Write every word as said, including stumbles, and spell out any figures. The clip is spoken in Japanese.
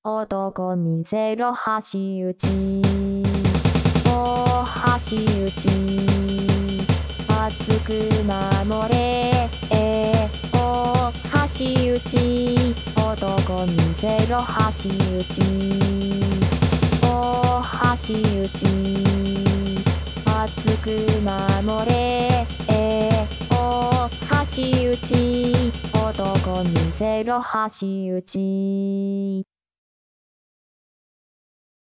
男見せろ橋打ち。お橋打ち。熱く守れ。お橋打ち。男見せろ橋打ち。お橋打ち。熱く守れ。お橋打ち。男見せろ橋打ち。